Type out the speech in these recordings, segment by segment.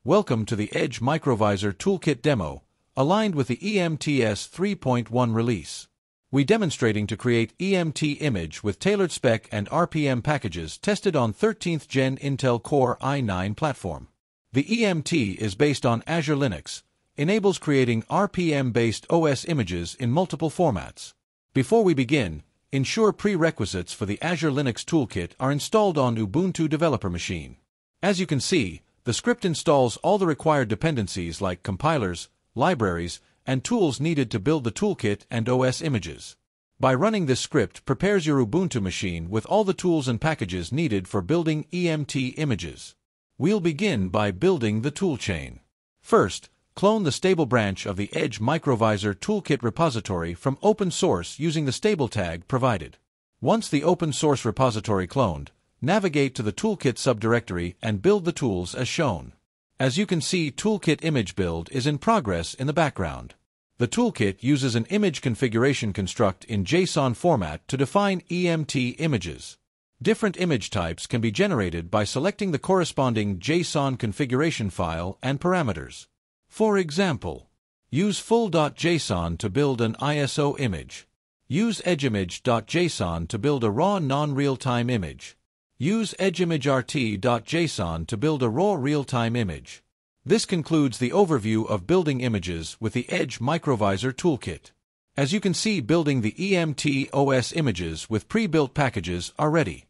Welcome to the Edge Microvisor Toolkit demo, aligned with the EMTS 3.1 release. We're demonstrating to create EMT image with tailored SPEC and RPM packages tested on 13th Gen Intel Core i9 platform. The EMT is based on Azure Linux, enables creating RPM-based OS images in multiple formats. Before we begin, ensure prerequisites for the Azure Linux Toolkit are installed on Ubuntu developer machine. As you can see, the script installs all the required dependencies like compilers, libraries, and tools needed to build the toolkit and OS images. By running this script prepares your Ubuntu machine with all the tools and packages needed for building EMT images. We'll begin by building the toolchain. First, clone the stable branch of the Edge Microvisor Toolkit repository from open source using the stable tag provided. Once the open source repository cloned, navigate to the Toolkit subdirectory and build the tools as shown. As you can see, Toolkit image build is in progress in the background. The toolkit uses an image configuration construct in JSON format to define EMT images. Different image types can be generated by selecting the corresponding JSON configuration file and parameters. For example, use full.json to build an ISO image. Use edgeimage.json to build a raw non-real-time image. Use edgeimagert.json to build a raw real-time image. This concludes the overview of building images with the Edge Microvisor Toolkit. As you can see, building the EMT OS images with pre-built packages are ready.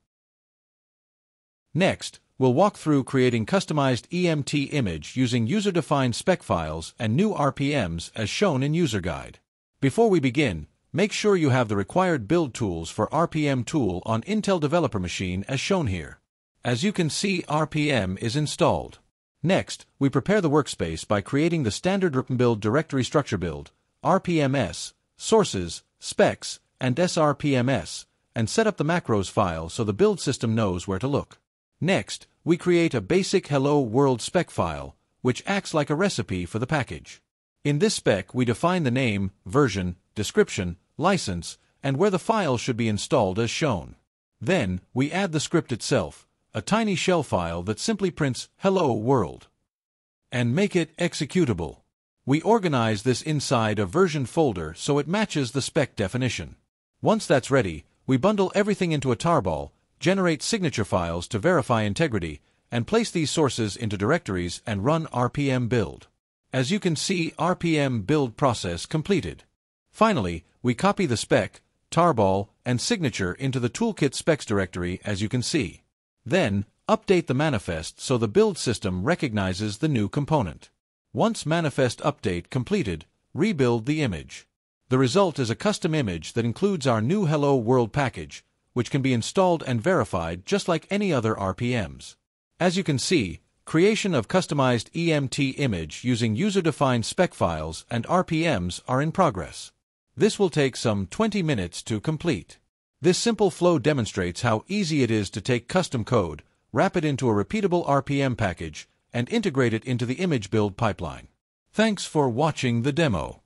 Next, we'll walk through creating customized EMT image using user-defined spec files and new RPMs as shown in user guide. Before we begin, make sure you have the required build tools for RPM tool on Intel developer machine as shown here. As you can see, RPM is installed. Next, we prepare the workspace by creating the standard build directory structure build, RPMS, sources, specs, and srpms, and set up the macros file so the build system knows where to look. Next, we create a basic Hello World spec file, which acts like a recipe for the package. In this spec, we define the name, version, description, license, and where the file should be installed as shown. Then, we add the script itself, a tiny shell file that simply prints Hello World, and make it executable. We organize this inside a version folder so it matches the spec definition. Once that's ready, we bundle everything into a tarball, generate signature files to verify integrity, and place these sources into directories and run RPM build. As you can see, RPM build process completed. Finally, we copy the spec, tarball, and signature into the toolkit specs directory as you can see. Then, update the manifest so the build system recognizes the new component. Once manifest update completed, rebuild the image. The result is a custom image that includes our new Hello World package, which can be installed and verified just like any other RPMs. As you can see, creation of customized EMT image using user-defined spec files and RPMs are in progress. This will take some 20 minutes to complete. This simple flow demonstrates how easy it is to take custom code, wrap it into a repeatable RPM package, and integrate it into the image build pipeline. Thanks for watching the demo.